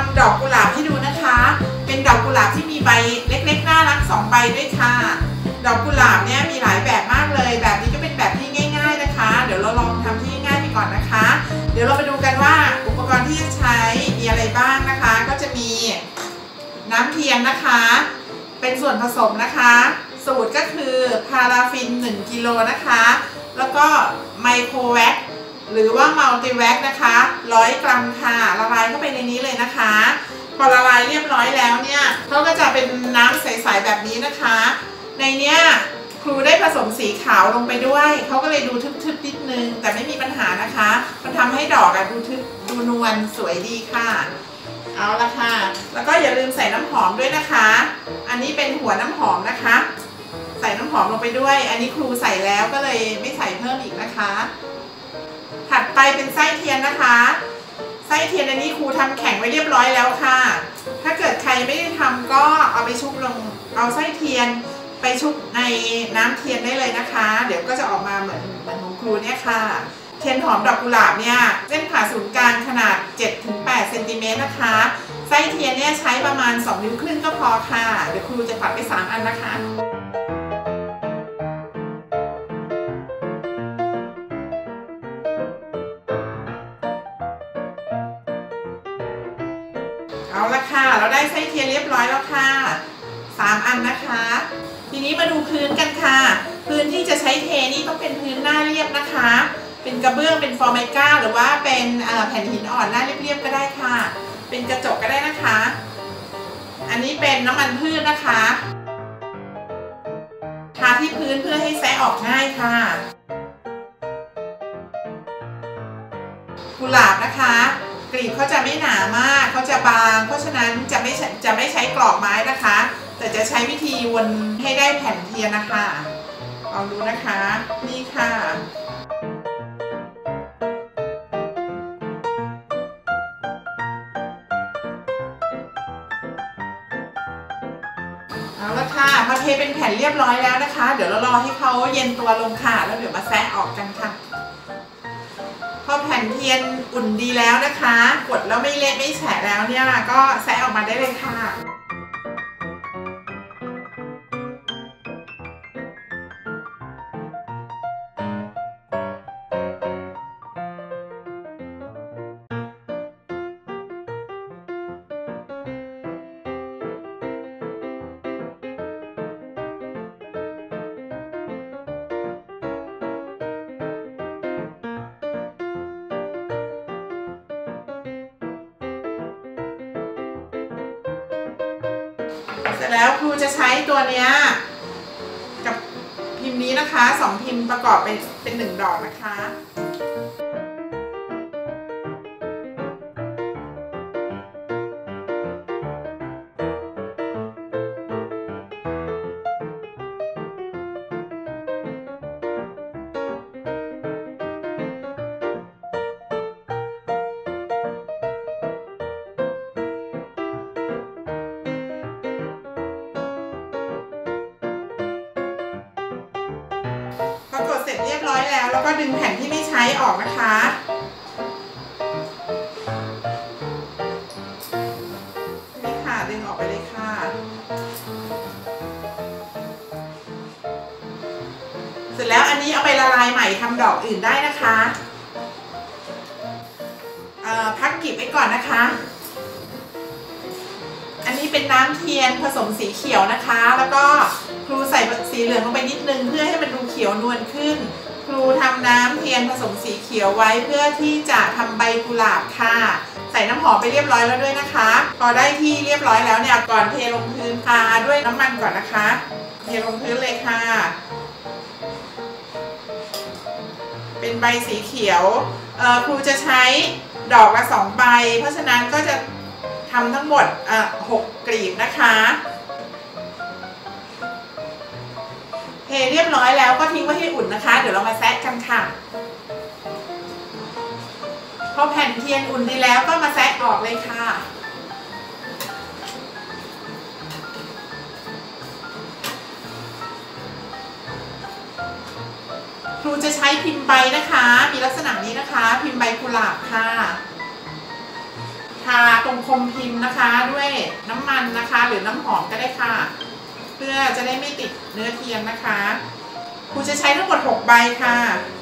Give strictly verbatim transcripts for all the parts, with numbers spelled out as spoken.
ำดอกกุหลาบให้ดูนะคะเป็นดอกกุหลาบที่มีใบเล็กๆน่ารักสองใบด้วยค่ะดอกกุหลาบเนี่ยมีหลายแบบมากเลยแบบนี้ก็เป็นแบบที่ง่ายๆนะคะเดี๋ยวเราลองทำที่ง่ายไปก่อนนะคะเดี๋ยวเรามาดูกันว่าอุปกรณ์ที่จะใช้มีอะไรบ้างนะคะก็จะมีน้ำเทียนนะคะเป็นส่วนผสมนะคะสูตรก็คือพาราฟินหนึ่งกิโลนะคะแล้วก็ไมโครแวคหรือว่ามัลติแวคนะคะร้อยกรัมค่ะละลายเข้าไปในนี้เลยนะคะพอละลายเรียบร้อยแล้วเนี่ยเขาก็จะเป็นน้ำใสๆแบบนี้นะคะในเนี้ยครูได้ผสมสีขาวลงไปด้วยเขาก็เลยดูทึบๆนิดนึงแต่ไม่มีปัญหานะคะมันทำให้ดอกดูทึบดูนวลสวยดีค่ะเอาละค่ะแล้วก็อย่าลืมใส่น้ำหอมด้วยนะคะอันนี้เป็นหัวน้ำหอมนะคะใส่น้ำหอมลงไปด้วยอันนี้ครูใส่แล้วก็เลยไม่ใส่เพิ่มอีกนะคะถัดไปเป็นไส้เทียนนะคะไส้เทียนอันนี้ครูทำแข็งไว้เรียบร้อยแล้วค่ะถ้าเกิดใครไม่ได้ทำก็เอาไปชุบลงเอาไส้เทียนไปชุบในน้ำเทียนได้เลยนะคะเดี๋ยวก็จะออกมาเหมือนเหมือนของครูเนี่ยค่ะเทียนหอมดอกกุหลาบเนี่ยเส้นผ่าศูนย์กลางขนาด เจ็ดถึงแปด เซนติเมตรนะคะไส้เทียนเนี่ยใช้ประมาณสองนิ้วครึ่งก็พอค่ะเดี๋ยวครูจะปัดไปสามอันนะคะเอาละค่ะเราได้ไส้เทียนเรียบร้อยแล้วค่ะสามอันนะคะทีนี้มาดูพื้นกันค่ะพื้นที่จะใช้เทนี่ต้องเป็นพื้นหน้าเรียบนะคะเป็นกระเบื้องเป็นฟอร์มิก้าหรือว่าเป็นแผ่นหินอ่อนหน้าเรียบๆก็ได้ค่ะเป็นกระจกก็ได้นะคะอันนี้เป็นน้ำมันพืชนะคะทาที่พื้นเพื่อให้แซะออกง่ายค่ะกุหลาบนะคะกลีบเขาจะไม่หนามากเขาจะบางเพราะฉะนั้นจะไม่จะไม่ใช้กรอกไม้นะคะแต่จะใช้วิธีวนให้ได้แผ่นเทียนนะคะลองดูนะคะนี่ค่ะเอาละค่ะพอเทเป็นแผ่นเรียบร้อยแล้วนะคะเดี๋ยวเรารอให้เขาเย็นตัวลงค่ะแล้วเดี๋ยวมาแซะออกกันค่ะพอแผ่นเทียนอุ่นดีแล้วนะคะกดแล้วไม่เละไม่แฉะแล้วเนี่ยก็แซะออกมาได้เลยค่ะเสร็จแล้วครูจะใช้ตัวเนี้ยกับพิมพ์นี้นะคะสองพิมพ์ประกอบเป็นเป็นหนึ่งดอกนะคะพอกดเสร็จเรียบร้อยแล้วแล้วก็ดึงแผ่นที่ไม่ใช้ออกนะคะนี่ค่ะดึงออกไปเลยค่ะเสร็จแล้วอันนี้เอาไปละลายใหม่ทำดอกอื่นได้นะคะพักกีบไว้ก่อนนะคะอันนี้เป็นน้ำเทียนผสมสีเขียวนะคะแล้วก็ครูใส่สีเหลืองลงไปนิดนึงเพื่อให้มันดูเขียวนวลขึ้นครูทำน้ำเทียนผสมสีเขียวไว้เพื่อที่จะทำใบกุหลาบค่ะใส่น้ำหอมไปเรียบร้อยแล้วด้วยนะคะพอได้ที่เรียบร้อยแล้วเนี่ยก่อนเทลงพื้นทาด้วยน้ำมันก่อนนะคะเทลงพื้นเลยค่ะเป็นใบสีเขียวครูจะใช้ดอกละสองใบเพราะฉะนั้นก็จะทำทั้งหมดหกกลีบนะคะเทเรียบร้อยแล้วก็ทิ้งไว้ให้อุ่นนะคะเดี๋ยวเรามาแซะกันค่ะพอแผ่นเทียนอุ่นดีแล้วก็มาแซะออกเลยค่ะครูจะใช้พิมพ์ใบนะคะมีลักษณะนี้นะคะพิมพ์ใบกุหลาบค่ะทาตรงคมพิมพ์นะคะด้วยน้ำมันนะคะหรือน้ำหอมก็ได้ค่ะเพื่อจะได้ไม่ติดเนื้อเทียนนะคะครูจะใช้ทั้งหมดหกใบค่ะ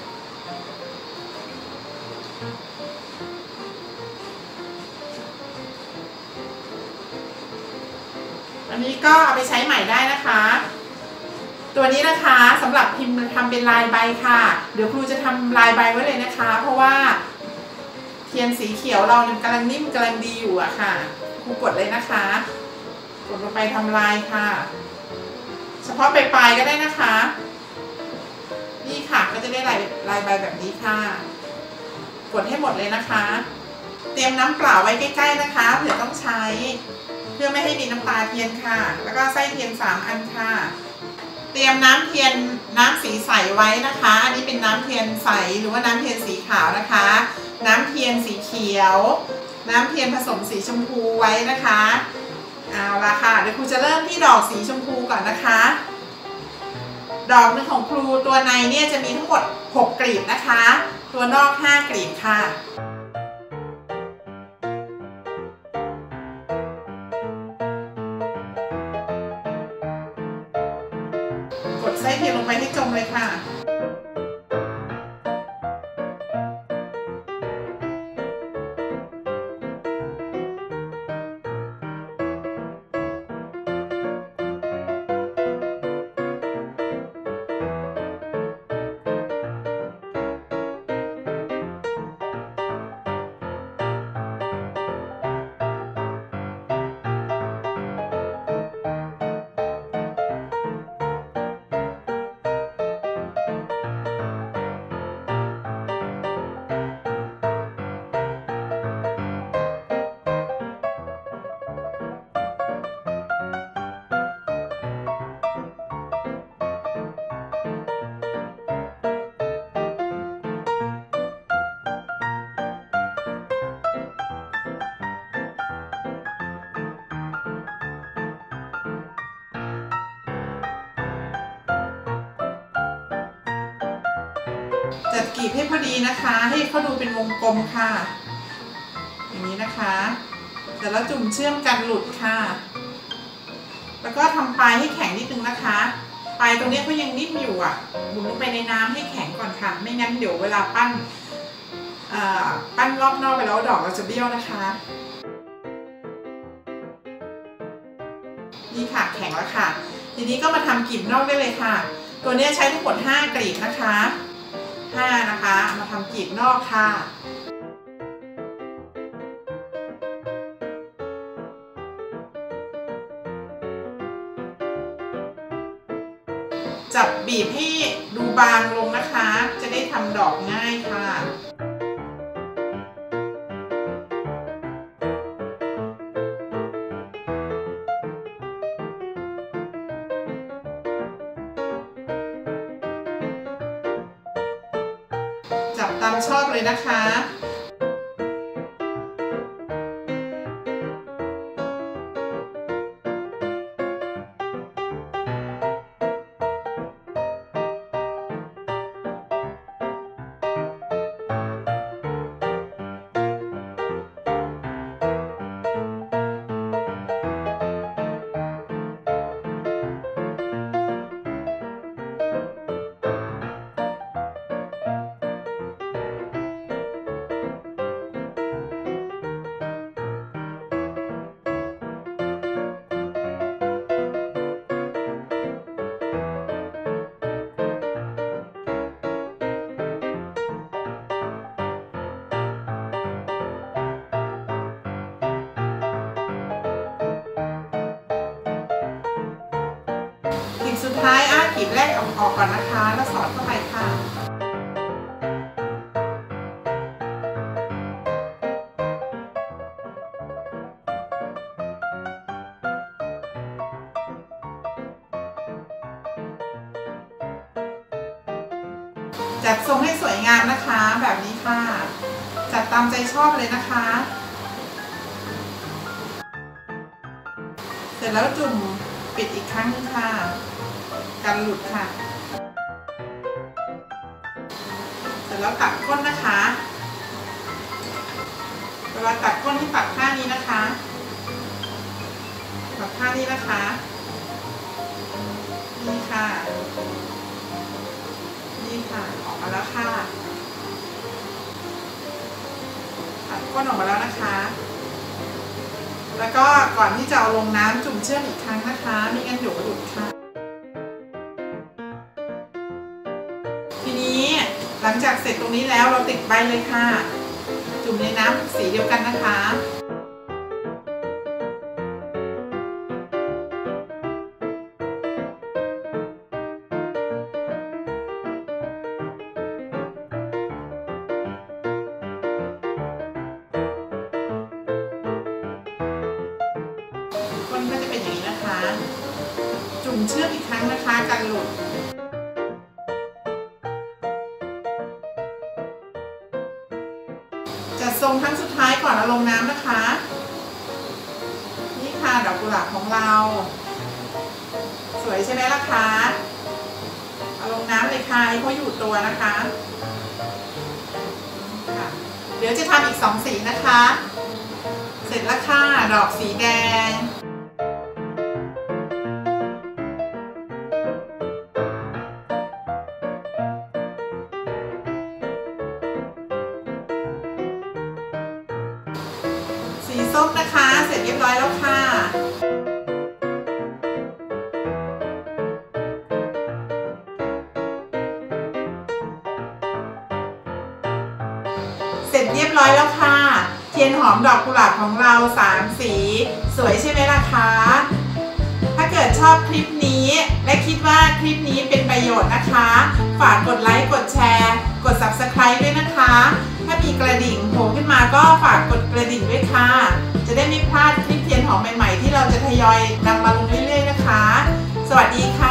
อันนี้ก็เอาไปใช้ใหม่ได้นะคะตัวนี้นะคะสำหรับพิมพ์ทำเป็นลายใบค่ะเดี๋ยวครูจะทำลายใบไว้เลยนะคะเพราะว่าเทียนสีเขียวเรากำลังนิ่มกำลังดีอยู่อะค่ะครูกดเลยนะคะกดลงไปทำลายค่ะเฉพาะปลายๆก็ได้นะคะนี่ค่ะก็จะได้ลายลายใบแบบนี้ค่ะกดให้หมดเลยนะคะเตรียมน้ำเปล่าไว้ใกล้ๆนะคะเผื่อต้องใช้เพื่อไม่ให้มีน้ำตาเทียนค่ะแล้วก็ไส้เทียนสามอันค่ะเตรียมน้ำเทียนน้ำสีใสไว้นะคะอันนี้เป็นน้ำเทียนใสหรือว่าน้ำเทียนสีขาวนะคะน้ำเทียนสีเขียวน้ำเทียนผสมสีชมพูไว้นะคะเอาละค่ะเดี๋ยวครูจะเริ่มที่ดอกสีชมพูก่อนนะคะดอกหนึ่งของครูตัวในเนี่ยจะมีทั้งหมดหกกลีบนะคะตัวนอกห้ากลีบค่ะกดไส้เทียนลงไปให้จมเลยค่ะจัดกลีบให้พอดีนะคะให้เขาดูเป็นวงกลมค่ะอย่างนี้นะคะเสร็จแล้วจุ่มเชื่อมกันหลุดค่ะแล้วก็ทำปลายให้แข็งนิดนึงนะคะปลายตรงนี้เขายังนิ่มอยู่อ่ะหมุนลงไปในน้ำให้แข็งก่อนค่ะไม่งั้นเดี๋ยวเวลาปั้นปั้นรอบนอกไปแล้วดอกเราจะเบี้ยวนะคะนี่ค่ะแข็งแล้วค่ะทีนี้ก็มาทำกลีบนอกได้เลยค่ะตัวนี้ใช้ทั้งหมดห้ากลีบนะคะห้านะคะมาทำกลีบนอกค่ะจับบีบให้ดูบางลงนะคะจะได้ทำดอกง่ายค่ะจับตามชอบเลยนะคะสุดท้ายอ่ะกลีบแรกออกออกก่อนนะคะแล้วสอดเข้าไปค่ะจัดทรงให้สวยงามนะคะแบบนี้ค่ะจัดตามใจชอบเลยนะคะเสร็จแล้วจุ่มปิดอีกครั้งนึงค่ะกันหลุดค่ะเสร็จแล้วตัดก้นนะคะเวลาตัดก้นให้ตัดข้างนี้นะคะตัดข้างนี้นะคะนี่ค่ะนี่ค่ะออกมาแล้วค่ะตัดก้นออกมาแล้วนะคะแล้วก็ก่อนที่จะเอาลงน้ำจุ่มเชื่อมอีกครั้งนะคะไม่งั้นเดี๋ยวหลุดค่ะทีนี้หลังจากเสร็จตรงนี้แล้วเราติดใบเลยค่ะจุ่มในน้ำสีเดียวกันนะคะก้นก็จะเป็นอย่างนี้นะคะจุ่มเชื่อมอีกครั้งนะคะกันหลุดจัดทรงครั้งสุดท้ายก่อนเอาลงน้ำนะคะนี่ค่ะดอกกุหลาบของเราสวยใช่ไหมล่ะคะเอาลงน้ำเลยค่ะให้เขาอยู่ตัวนะคะค่ะเดี๋ยวจะทำอีกสองสีนะคะเสร็จแล้วค่ะดอกสีแดงสีส้มนะคะเสร็จเรียบร้อยแล้วค่ะเสร็จเรียบร้อยแล้วค่ะเทียนหอมดอกกุหลาบของเราสามสีสวยใช่ไหมล่ะคะถ้าเกิดชอบคลิปนี้และคิดว่าคลิปนี้เป็นประโยชน์นะคะฝากกดไลค์กดแชร์กด ซับสไครบ์ ด้วยนะคะถ้ามีกระดิ่งโผล่ขึ้นมาก็ฝากกดกระดิ่งด้วยค่ะจะได้ไม่พลาดคลิปเทียนหอมใหม่ๆที่เราจะทยอยนำมาลงเรื่อยๆนะคะสวัสดีค่ะ